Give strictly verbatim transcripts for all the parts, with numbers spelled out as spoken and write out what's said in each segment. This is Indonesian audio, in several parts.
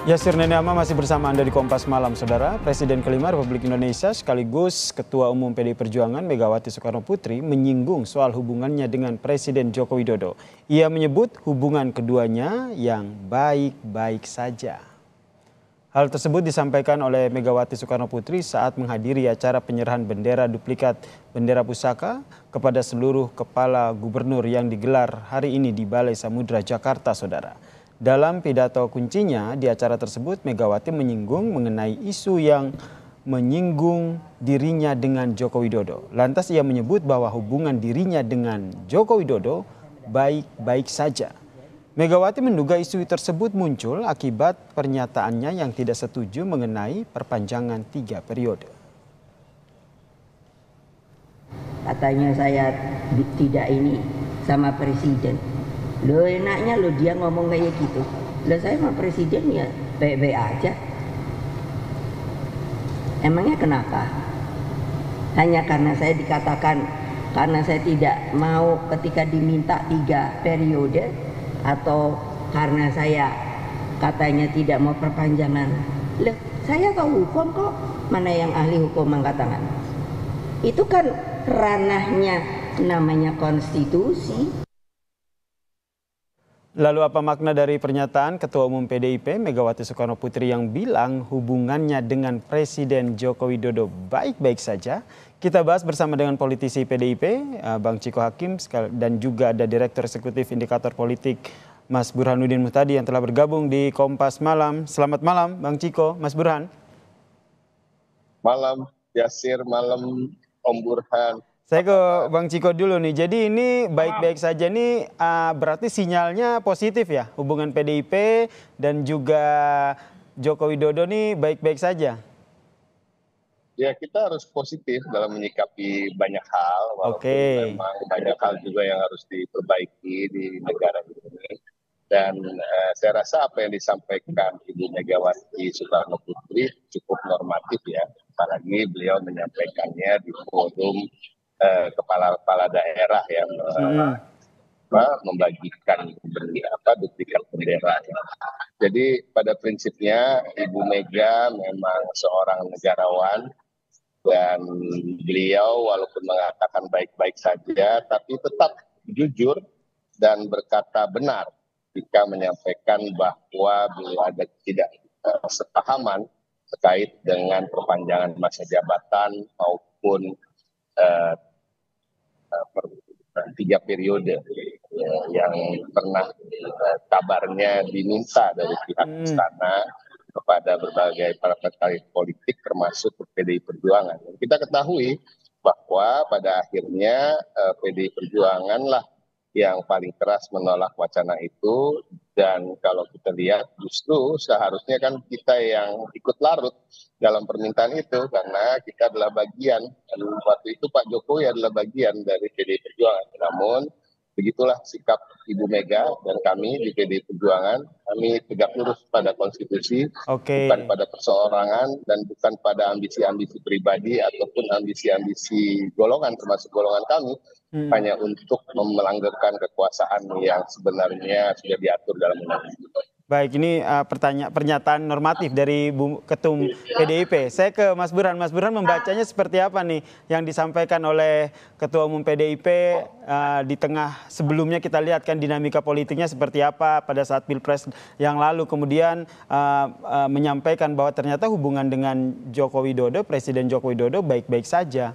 Yasir Nenama masih bersama Anda di Kompas Malam, Saudara. Presiden kelima Republik Indonesia sekaligus Ketua Umum P D I Perjuangan Megawati Soekarno Putri menyinggung soal hubungannya dengan Presiden Joko Widodo. Ia menyebut hubungan keduanya yang baik-baik saja. Hal tersebut disampaikan oleh Megawati Soekarno Putri saat menghadiri acara penyerahan bendera duplikat bendera pusaka kepada seluruh kepala gubernur yang digelar hari ini di Balai Samudra, Jakarta, Saudara. Dalam pidato kuncinya di acara tersebut, Megawati menyinggung mengenai isu yang menyinggung dirinya dengan Joko Widodo. Lantas ia menyebut bahwa hubungan dirinya dengan Joko Widodo baik-baik saja. Megawati menduga isu tersebut muncul akibat pernyataannya yang tidak setuju mengenai perpanjangan tiga periode. Katanya saya tidak ini sama presiden. Loh enaknya lo dia ngomong kayak gitu. Loh saya sama presiden ya baik-baik aja. Emangnya kenapa? Hanya karena saya dikatakan karena saya tidak mau ketika diminta tiga periode, atau karena saya katanya tidak mau perpanjangan. Loh saya tahu hukum kok. Mana yang ahli hukum mengatakan? Itu kan ranahnya namanya konstitusi. Lalu apa makna dari pernyataan Ketua Umum P D I P Megawati Soekarno Putri yang bilang hubungannya dengan Presiden Joko Widodo baik-baik saja? Kita bahas bersama dengan politisi P D I P, Bang Ciko Hakim, dan juga ada Direktur Eksekutif Indikator Politik Mas Burhanuddin Muhtadi yang telah bergabung di Kompas Malam. Selamat malam Bang Ciko, Mas Burhan. Malam Yasir, malam Om Burhan. Saya ke Bang Ciko dulu nih. Jadi ini baik-baik saja nih, uh, berarti sinyalnya positif ya hubungan P D I P dan juga Joko Widodo nih baik-baik saja. Ya kita harus positif dalam menyikapi banyak hal, walaupun Oke. memang banyak hal juga yang harus diperbaiki di negara ini. Dan uh, saya rasa apa yang disampaikan Ibu Megawati Soekarno Putri cukup normatif ya. Apalagi beliau menyampaikannya di forum kepala-kepala daerah yang Mm-hmm. apa, membagikan bendera apa duplikat bendera. Jadi pada prinsipnya Ibu Mega memang seorang negarawan dan beliau walaupun mengatakan baik-baik saja tapi tetap jujur dan berkata benar jika menyampaikan bahwa beliau ada tidak uh, sepahaman terkait dengan perpanjangan masa jabatan maupun uh, tiga periode ya, yang pernah uh, kabarnya diminta dari pihak Hmm. istana kepada berbagai partai politik termasuk P D I Perjuangan. Dan kita ketahui bahwa pada akhirnya uh, P D I Perjuangan lah yang paling keras menolak wacana itu, dan kalau kita lihat justru seharusnya kan kita yang ikut larut dalam permintaan itu karena kita adalah bagian, dan waktu itu Pak Jokowi adalah bagian dari P D I Perjuangan. Namun begitulah sikap Ibu Mega dan kami di P D I Perjuangan, kami tegak lurus pada konstitusi, Oke. bukan pada perseorangan dan bukan pada ambisi-ambisi pribadi ataupun ambisi-ambisi golongan termasuk golongan kami. Hmm. Hanya untuk melanggengkan kekuasaan yang sebenarnya sudah diatur dalam undang-undang. Baik, ini uh, pertanyaan pernyataan normatif dari Bu Ketum P D I P. Saya ke Mas Burhan. Mas Burhan membacanya seperti apa nih yang disampaikan oleh Ketua Umum P D I P uh, di tengah sebelumnya kita lihat kan dinamika politiknya seperti apa pada saat Pilpres yang lalu, kemudian uh, uh, menyampaikan bahwa ternyata hubungan dengan Joko Widodo, Presiden Joko Widodo baik-baik saja.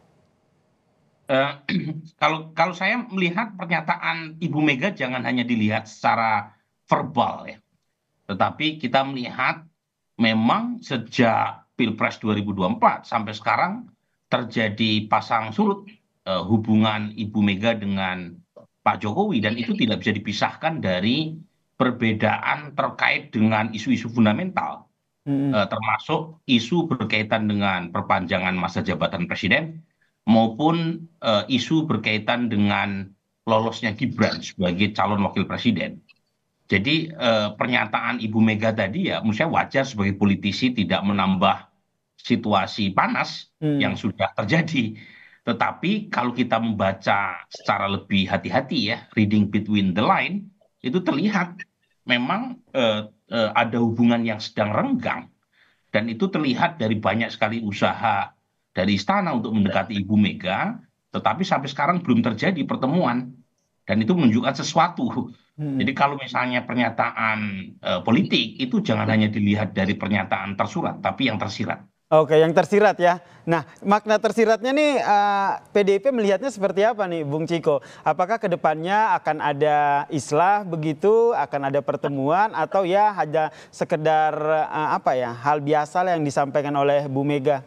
Uh, kalau kalau saya melihat pernyataan Ibu Mega jangan hanya dilihat secara verbal ya, tetapi kita melihat memang sejak Pilpres dua ribu dua puluh empat sampai sekarang terjadi pasang surut uh, hubungan Ibu Mega dengan Pak Jokowi, dan itu tidak bisa dipisahkan dari perbedaan terkait dengan isu-isu fundamental, mm-hmm. uh, termasuk isu berkaitan dengan perpanjangan masa jabatan presiden maupun uh, isu berkaitan dengan lolosnya Gibran sebagai calon wakil presiden. Jadi eh, pernyataan Ibu Mega tadi ya menurut saya wajar sebagai politisi tidak menambah situasi panas hmm. yang sudah terjadi. Tetapi kalau kita membaca secara lebih hati-hati ya, reading between the line, itu terlihat memang eh, eh, ada hubungan yang sedang renggang, dan itu terlihat dari banyak sekali usaha dari istana untuk mendekati Ibu Mega, tetapi sampai sekarang belum terjadi pertemuan, dan itu menunjukkan sesuatu. Hmm. Jadi kalau misalnya pernyataan eh, politik itu jangan hanya dilihat dari pernyataan tersurat, tapi yang tersirat. Oke, yang tersirat ya. Nah, makna tersiratnya nih eh, P D I P melihatnya seperti apa nih, Bung Ciko? Apakah ke depannya akan ada islah begitu, akan ada pertemuan, atau ya hanya sekedar eh, apa ya, hal biasa lah yang disampaikan oleh Bu Mega?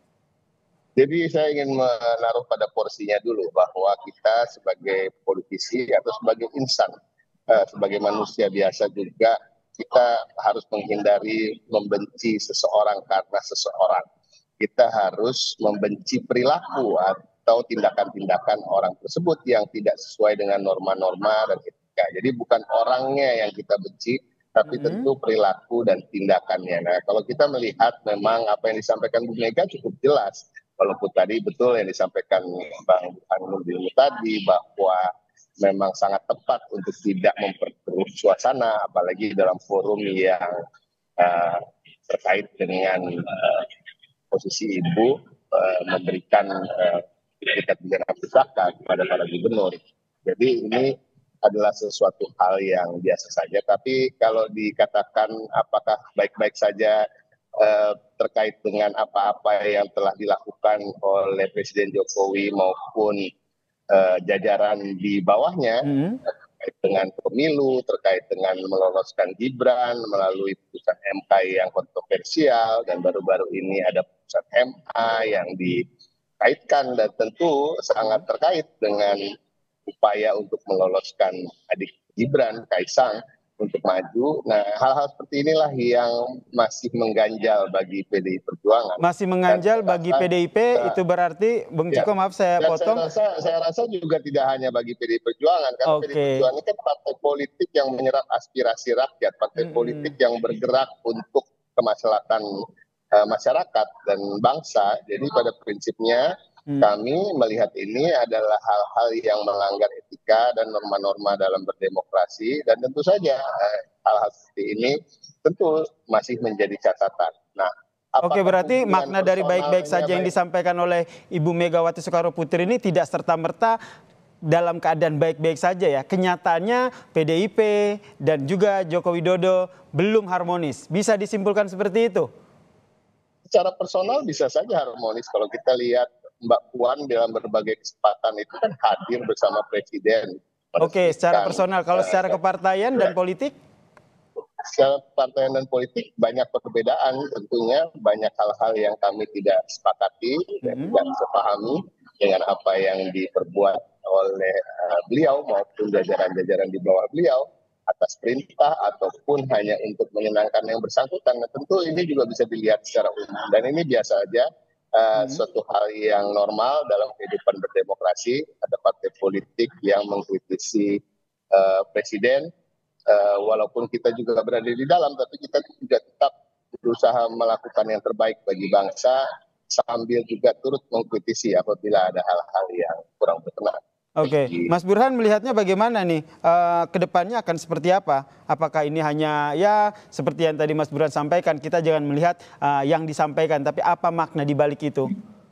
Jadi saya ingin menaruh pada porsinya dulu bahwa kita sebagai politisi atau sebagai insan, eh, sebagai manusia biasa juga, kita harus menghindari membenci seseorang karena seseorang. Kita harus membenci perilaku atau tindakan-tindakan orang tersebut yang tidak sesuai dengan norma-norma dan etika. Jadi bukan orangnya yang kita benci, tapi Mm-mm. tentu perilaku dan tindakannya. Nah, kalau kita melihat memang apa yang disampaikan Bu Mega cukup jelas. Walaupun tadi betul yang disampaikan Bang Burhanuddin Dini tadi bahwa memang sangat tepat untuk tidak memperkeruh suasana, apalagi dalam forum yang uh, terkait dengan uh, posisi ibu uh, memberikan uh, sertifikat bencana pusaka kepada para gubernur. Jadi ini adalah sesuatu hal yang biasa saja. Tapi kalau dikatakan apakah baik-baik saja uh, terkait dengan apa-apa yang telah dilakukan oleh Presiden Jokowi maupun uh, jajaran di bawahnya, Mm-mm. terkait dengan pemilu, terkait dengan meloloskan Gibran melalui putusan M K yang kontroversial, dan baru-baru ini ada putusan M A yang dikaitkan dan tentu sangat terkait dengan upaya untuk meloloskan adik Gibran, Kaisang, untuk maju. Nah, hal-hal seperti inilah yang masih mengganjal bagi P D I Perjuangan. Masih Dan mengganjal saya bagi rasa, P D I P, uh, itu berarti, Bung ya, Ciko maaf saya dan saya potong. rasa, saya rasa juga tidak hanya bagi P D I Perjuangan, karena P D I Oke. Perjuangan ini kan partai politik yang menyerap aspirasi rakyat, partai Mm-mm. politik yang bergerak untuk kemaslahatan uh, masyarakat dan bangsa. Jadi pada prinsipnya Mm. kami melihat ini adalah hal-hal yang melanggar etika dan norma-norma dalam berdemokrasi, dan tentu saja uh, hal-hal seperti ini tentu masih menjadi catatan. Nah, Oke, apakah berarti hubungan makna dari baik-baik personalnya saja yang baik? disampaikan oleh Ibu Megawati Soekarno Putri ini tidak serta-merta dalam keadaan baik-baik saja ya. Kenyataannya P D I P dan juga Joko Widodo belum harmonis. Bisa disimpulkan seperti itu? Secara personal bisa saja harmonis. Kalau kita lihat Mbak Puan dalam berbagai kesempatan itu kan hadir bersama Presiden. Oke, secara meresmikan, personal. Kalau uh, secara kepartaian dan politik? secara partai dan politik banyak perbedaan, tentunya banyak hal-hal yang kami tidak sepakati dan Mm-hmm. tidak sepahami dengan apa yang diperbuat oleh uh, beliau maupun jajaran-jajaran di bawah beliau atas perintah ataupun hanya untuk menyenangkan yang bersangkutan. Nah, tentu ini juga bisa dilihat secara umum, dan ini biasa saja, uh, Mm-hmm. suatu hal yang normal dalam kehidupan berdemokrasi. Ada partai politik yang mengkritisi uh, presiden. Uh, walaupun kita juga berada di dalam, tapi kita juga tetap berusaha melakukan yang terbaik bagi bangsa, sambil juga turut mengkritisi apabila ada hal-hal yang kurang berkenan. Oke, Mas Burhan melihatnya bagaimana nih? Uh, kedepannya akan seperti apa? Apakah ini hanya ya seperti yang tadi Mas Burhan sampaikan, kita jangan melihat uh, yang disampaikan, tapi apa makna di balik itu?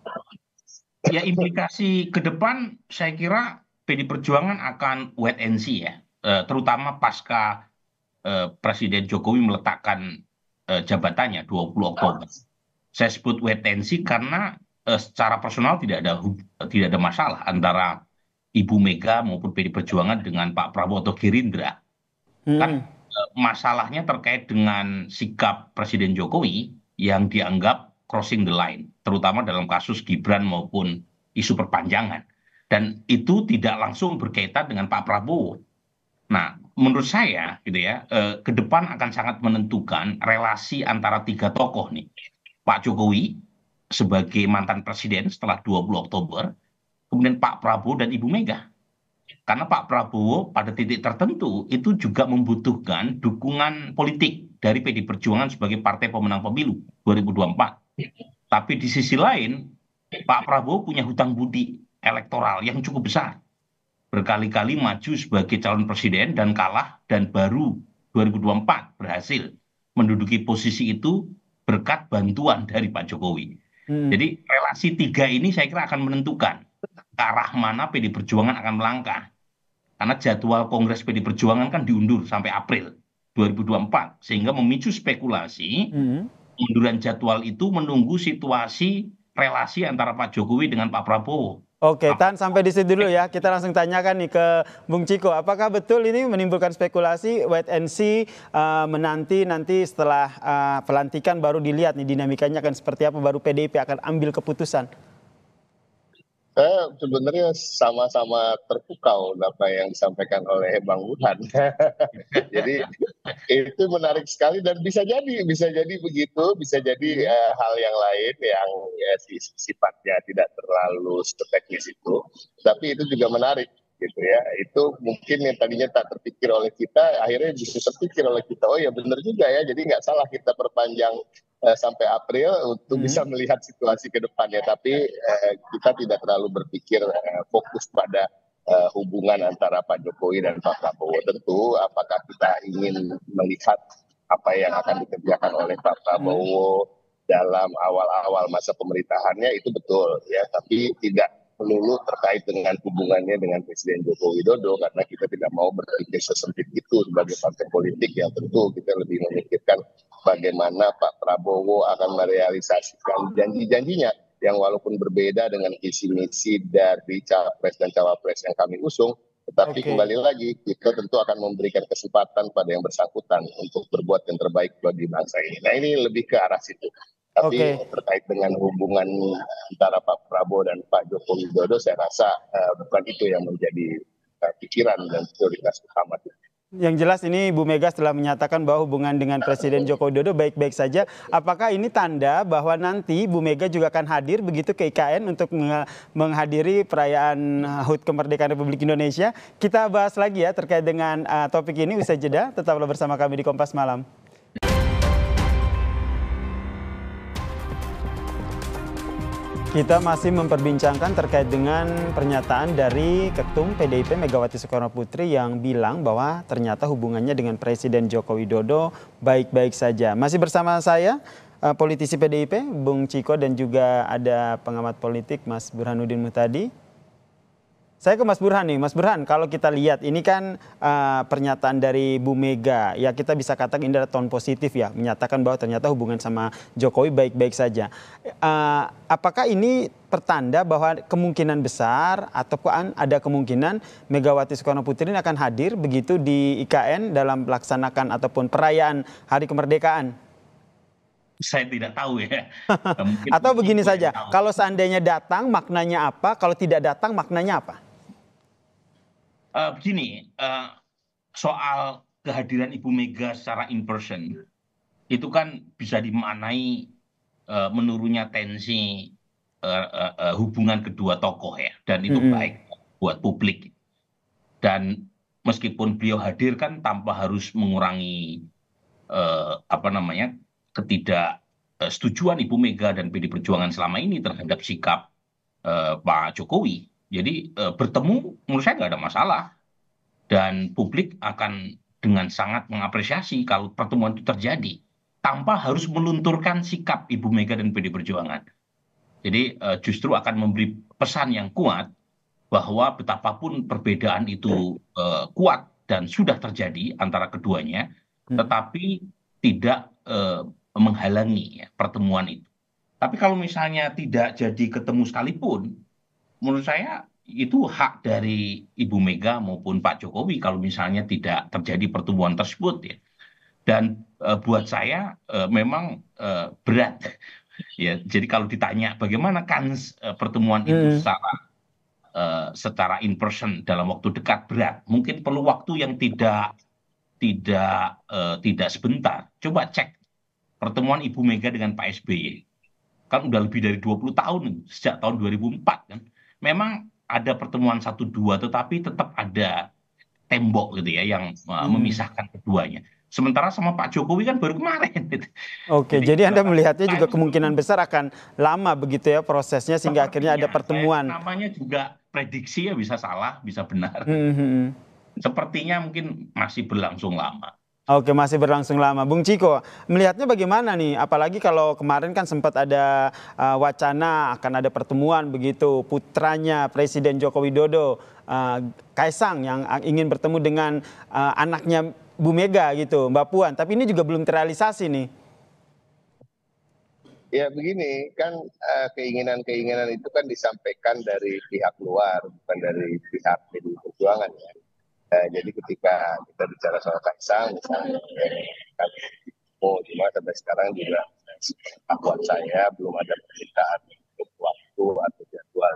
Ya, implikasi ke depan saya kira P D I Perjuangan akan wait and see ya. Eh, terutama pasca eh, Presiden Jokowi meletakkan eh, jabatannya dua puluh Oktober. Saya sebut wait and see karena eh, secara personal tidak ada tidak ada masalah antara Ibu Mega maupun P D I Perjuangan dengan Pak Prabowo atau Gerindra. Hmm. Kan eh, masalahnya terkait dengan sikap Presiden Jokowi yang dianggap crossing the line, terutama dalam kasus Gibran maupun isu perpanjangan. Dan itu tidak langsung berkaitan dengan Pak Prabowo. Nah, menurut saya gitu ya, eh, ke depan akan sangat menentukan relasi antara tiga tokoh nih. Pak Jokowi sebagai mantan presiden setelah dua puluh Oktober, kemudian Pak Prabowo dan Ibu Mega. Karena Pak Prabowo pada titik tertentu itu juga membutuhkan dukungan politik dari P D I Perjuangan sebagai partai pemenang pemilu dua ribu dua puluh empat. Tapi di sisi lain, Pak Prabowo punya hutang budi elektoral yang cukup besar. Berkali-kali maju sebagai calon presiden dan kalah, dan baru dua ribu dua puluh empat berhasil menduduki posisi itu berkat bantuan dari Pak Jokowi. Hmm. Jadi relasi tiga ini saya kira akan menentukan ke arah mana P D Perjuangan akan melangkah. Karena jadwal Kongres P D Perjuangan kan diundur sampai April dua ribu dua puluh empat. Sehingga memicu spekulasi Hmm. pengunduran jadwal itu menunggu situasi relasi antara Pak Jokowi dengan Pak Prabowo. Oke, tahan sampai di situ dulu ya. Kita langsung tanyakan nih ke Bung Ciko. Apakah betul ini menimbulkan spekulasi, wait and see, uh, menanti nanti setelah uh, pelantikan baru dilihat nih dinamikanya akan seperti apa, baru P D I P akan ambil keputusan? Saya sebenarnya sama-sama terpukau apa yang disampaikan oleh Bang Burhan. Jadi itu menarik sekali dan bisa jadi, bisa jadi begitu, bisa jadi uh, hal yang lain yang ya, sifatnya tidak terlalu seteknis itu, tapi itu juga menarik gitu ya. Itu mungkin yang tadinya tak terpikir oleh kita, akhirnya bisa terpikir oleh kita. Oh ya benar juga ya, jadi nggak salah kita perpanjang Uh, sampai April untuk hmm. bisa melihat situasi ke depannya, tapi uh, kita tidak terlalu berpikir uh, fokus pada uh, hubungan antara Pak Jokowi dan Pak Prabowo. Tentu apakah kita ingin melihat apa yang akan dikerjakan oleh Pak Prabowo hmm. dalam awal-awal masa pemerintahannya, itu betul ya, tapi tidak melulu terkait dengan hubungannya dengan Presiden Joko Widodo, karena kita tidak mau berpikir sesempit itu sebagai partai politik. Yang tentu kita lebih memikirkan bagaimana Pak Prabowo akan merealisasikan janji-janjinya yang walaupun berbeda dengan visi misi dari capres dan cawapres yang kami usung, tetapi okay. kembali lagi kita tentu akan memberikan kesempatan pada yang bersangkutan untuk berbuat yang terbaik bagi bangsa ini. Nah ini lebih ke arah situ. Tapi okay. terkait dengan hubungan antara Pak Prabowo dan Pak Joko Widodo, saya rasa uh, bukan itu yang menjadi uh, pikiran dan prioritas utama. Yang jelas ini Bu Mega setelah menyatakan bahwa hubungan dengan Presiden Joko Widodo baik-baik saja. Apakah ini tanda bahwa nanti Bu Mega juga akan hadir begitu ke I K N untuk menghadiri perayaan H U T Kemerdekaan Republik Indonesia? Kita bahas lagi ya terkait dengan uh, topik ini usai jeda. Tetaplah bersama kami di Kompas Malam. Kita masih memperbincangkan terkait dengan pernyataan dari Ketum P D I P Megawati Soekarno Putri yang bilang bahwa ternyata hubungannya dengan Presiden Joko Widodo baik-baik saja. Masih bersama saya politisi P D I P Bung Ciko dan juga ada pengamat politik Mas Burhanuddin Muhtadi. Saya ke Mas Burhan nih, Mas Burhan, kalau kita lihat ini kan uh, pernyataan dari Bu Mega, ya kita bisa katakan ini adalah tone positif ya, menyatakan bahwa ternyata hubungan sama Jokowi baik-baik saja. Uh, apakah ini pertanda bahwa kemungkinan besar ataupun ada kemungkinan Megawati Soekarno Putri ini akan hadir begitu di I K N dalam melaksanakan ataupun perayaan Hari Kemerdekaan? Saya tidak tahu ya. Atau begini saja, kalau seandainya datang maknanya apa, kalau tidak datang maknanya apa? Uh, begini, uh, soal kehadiran Ibu Mega secara in person itu kan bisa dimaknai uh, menurunnya tensi uh, uh, uh, hubungan kedua tokoh ya, dan itu mm-hmm. baik buat publik. Dan meskipun beliau hadir kan tanpa harus mengurangi uh, apa namanya ketidaksetujuan Ibu Mega dan P D Perjuangan selama ini terhadap sikap uh, Pak Jokowi. Jadi uh, bertemu menurut saya nggak ada masalah, dan publik akan dengan sangat mengapresiasi kalau pertemuan itu terjadi tanpa harus melunturkan sikap Ibu Mega dan P D Perjuangan. Jadi uh, justru akan memberi pesan yang kuat bahwa betapapun perbedaan itu uh, kuat dan sudah terjadi antara keduanya, hmm. tetapi tidak uh, menghalangi ya, pertemuan itu. Tapi kalau misalnya tidak jadi ketemu sekalipun, menurut saya itu hak dari Ibu Mega maupun Pak Jokowi kalau misalnya tidak terjadi pertemuan tersebut ya. Dan uh, buat saya uh, memang uh, berat ya. Jadi kalau ditanya bagaimana kans uh, pertemuan hmm. itu secara uh, secara in person dalam waktu dekat, berat. Mungkin perlu waktu yang tidak tidak uh, tidak sebentar. Coba cek pertemuan Ibu Mega dengan Pak S B Y. Kan udah lebih dari dua puluh tahun sejak tahun dua ribu empat kan. Memang ada pertemuan satu dua tetapi tetap ada tembok gitu ya yang hmm. memisahkan keduanya. Sementara sama Pak Jokowi kan baru kemarin. Gitu. Oke, jadi, jadi Anda melihatnya juga kemungkinan besar akan lama begitu ya prosesnya sehingga akhirnya ada pertemuan. Namanya juga prediksi ya, bisa salah, bisa benar. Hmm. Sepertinya mungkin masih berlangsung lama. Oke, masih berlangsung lama. Bung Ciko, melihatnya bagaimana nih? Apalagi kalau kemarin kan sempat ada uh, wacana akan ada pertemuan begitu putranya Presiden Joko Widodo, uh, Kaisang yang ingin bertemu dengan uh, anaknya Bu Mega gitu, Mbak Puan. Tapi ini juga belum terrealisasi nih. Ya begini, kan eh, keinginan-keinginan itu kan disampaikan dari pihak luar, bukan dari pihak P D I Perjuangan ya. Eh, jadi ketika kita bicara soal Kaisang, misalnya, eh, kan, oh, cuma sampai sekarang juga pengetahuan saya belum ada permintaan untuk waktu atau jadwal.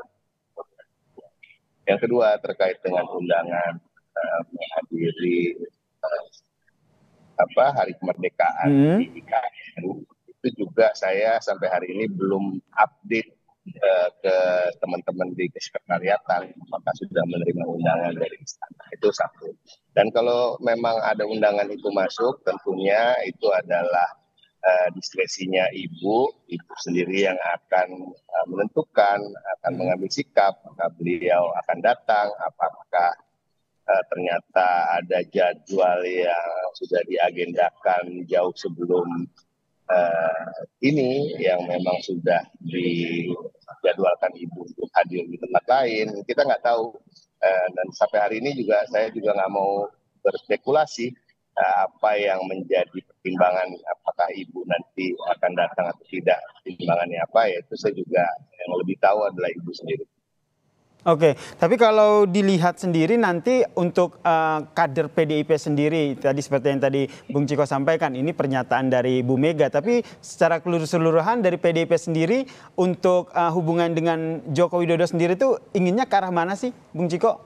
Yang kedua terkait dengan undangan eh, menghadiri eh, apa hari kemerdekaan Hmm. di I K N, itu juga saya sampai hari ini belum update eh, ke teman-teman di kesekretariatan apakah sudah menerima undangan dari istana. Itu satu. Dan kalau memang ada undangan itu masuk, tentunya itu adalah eh, diskresinya ibu, ibu sendiri yang akan eh, menentukan, akan mengambil sikap, apakah beliau akan datang, apakah eh, ternyata ada jadwal yang sudah diagendakan jauh sebelum eh, ini yang memang sudah dijadwalkan ibu untuk hadir di tempat lain. Kita nggak tahu. Eh, dan sampai hari ini juga saya juga nggak mau berspekulasi eh, apa yang menjadi pertimbangan apakah ibu nanti akan datang atau tidak, pertimbangannya apa ya itu saya juga yang lebih tahu adalah ibu sendiri. Oke, tapi kalau dilihat sendiri nanti untuk uh, kader P D I P sendiri, tadi seperti yang tadi Bung Ciko sampaikan, ini pernyataan dari Bu Mega. Tapi secara keseluruhan dari P D I P sendiri untuk uh, hubungan dengan Joko Widodo sendiri itu inginnya ke arah mana sih, Bung Ciko?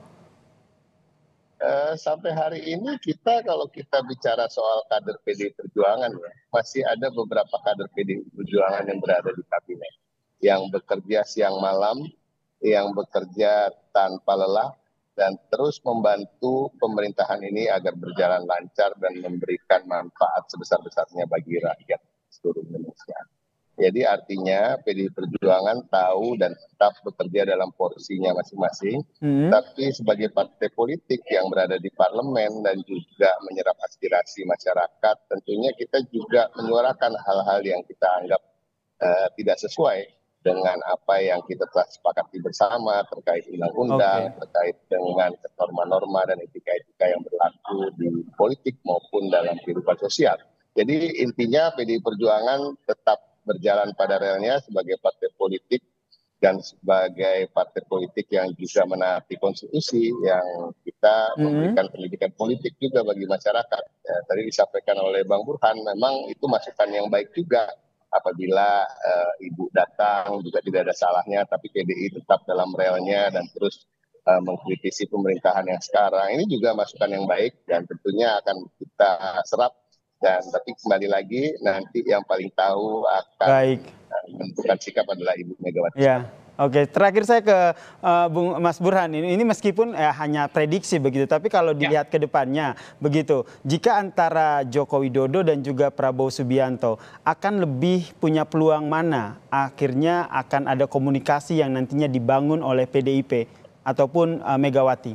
Uh, sampai hari ini kita kalau kita bicara soal kader P D I Perjuangan ya, masih ada beberapa kader P D I Perjuangan yang berada di kabinet, yang bekerja siang malam, yang bekerja tanpa lelah dan terus membantu pemerintahan ini agar berjalan lancar dan memberikan manfaat sebesar-besarnya bagi rakyat seluruh Indonesia. Jadi artinya P D I Perjuangan tahu dan tetap bekerja dalam porsinya masing-masing, hmm. tapi sebagai partai politik yang berada di parlemen dan juga menyerap aspirasi masyarakat, tentunya kita juga menyuarakan hal-hal yang kita anggap uh, tidak sesuai dengan apa yang kita telah sepakati bersama terkait undang-undang, okay. terkait dengan norma-norma dan etika-etika yang berlaku di politik maupun dalam kehidupan sosial. Jadi intinya P D I Perjuangan tetap berjalan pada relnya sebagai partai politik dan sebagai partai politik yang juga menaati konstitusi, yang kita mm-hmm. memberikan pendidikan politik juga bagi masyarakat. Ya, tadi disampaikan oleh Bang Burhan, memang itu masukan yang baik juga. Apabila uh, ibu datang juga tidak ada salahnya, tapi P D I tetap dalam relnya dan terus uh, mengkritisi pemerintahan yang sekarang. Ini juga masukan yang baik dan tentunya akan kita serap. Dan tapi kembali lagi nanti yang paling tahu akan baik. menentukan sikap adalah Ibu Megawati. Ya. Oke, terakhir saya ke uh, Bung Mas Burhan. Ini, ini meskipun eh, hanya prediksi begitu, tapi kalau dilihat ya. ke depannya begitu, jika antara Joko Widodo dan juga Prabowo Subianto akan lebih punya peluang mana akhirnya akan ada komunikasi yang nantinya dibangun oleh P D I P ataupun uh, Megawati?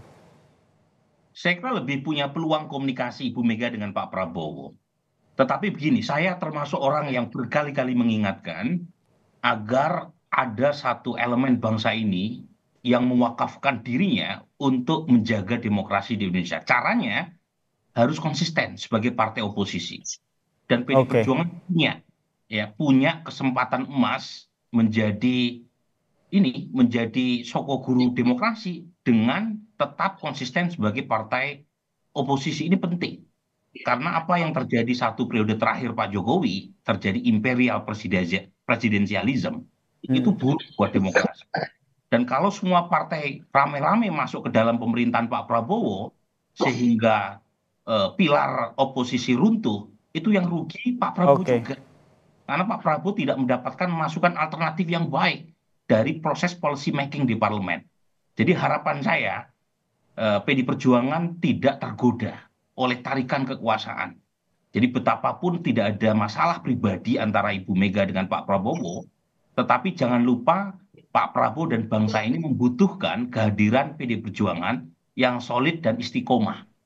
Saya kira lebih punya peluang komunikasi Ibu Mega dengan Pak Prabowo. Tetapi begini, saya termasuk orang yang berkali-kali mengingatkan agar ada satu elemen bangsa ini yang mewakafkan dirinya untuk menjaga demokrasi di Indonesia. Caranya harus konsisten sebagai partai oposisi. Dan P D I okay. Perjuangan punya, ya, punya kesempatan emas menjadi ini menjadi soko guru demokrasi dengan tetap konsisten sebagai partai oposisi. Ini penting. Karena apa yang terjadi satu periode terakhir Pak Jokowi, terjadi imperial presidensialism, hmm. itu buruk buat demokrasi. Dan kalau semua partai rame-rame masuk ke dalam pemerintahan Pak Prabowo, sehingga uh, pilar oposisi runtuh, itu yang rugi Pak Prabowo okay. juga. Karena Pak Prabowo tidak mendapatkan masukan alternatif yang baik dari proses policy making di parlemen. Jadi harapan saya, uh, P D I Perjuangan tidak tergoda oleh tarikan kekuasaan. Jadi betapapun tidak ada masalah pribadi antara Ibu Mega dengan Pak Prabowo, tetapi jangan lupa Pak Prabowo dan bangsa ini membutuhkan kehadiran P D I Perjuangan yang solid dan istiqomah.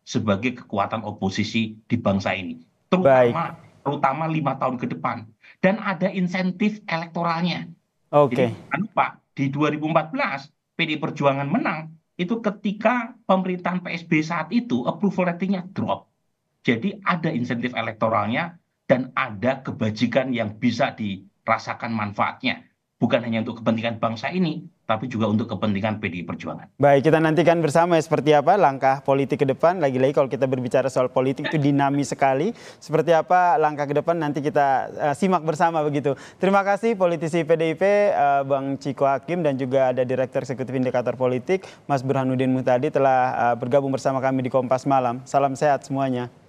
sebagai kekuatan oposisi di bangsa ini, terutama Baik. terutama lima tahun ke depan. Dan ada insentif elektoralnya. Oke. Jadi jangan lupa di dua ribu empat belas P D I Perjuangan menang itu ketika pemerintahan P S B saat itu approval ratingnya drop. Jadi ada insentif elektoralnya dan ada kebajikan yang bisa dirasakan manfaatnya. Bukan hanya untuk kepentingan bangsa ini, tapi juga untuk kepentingan P D I Perjuangan. Baik, kita nantikan bersama ya seperti apa langkah politik ke depan. Lagi-lagi kalau kita berbicara soal politik itu dinamis sekali. Seperti apa langkah ke depan nanti kita uh, simak bersama begitu. Terima kasih politisi P D I P uh, Bang Ciko Hakim dan juga ada Direktur Eksekutif Indikator Politik Mas Burhanuddin Muhtadi telah uh, bergabung bersama kami di Kompas Malam. Salam sehat semuanya.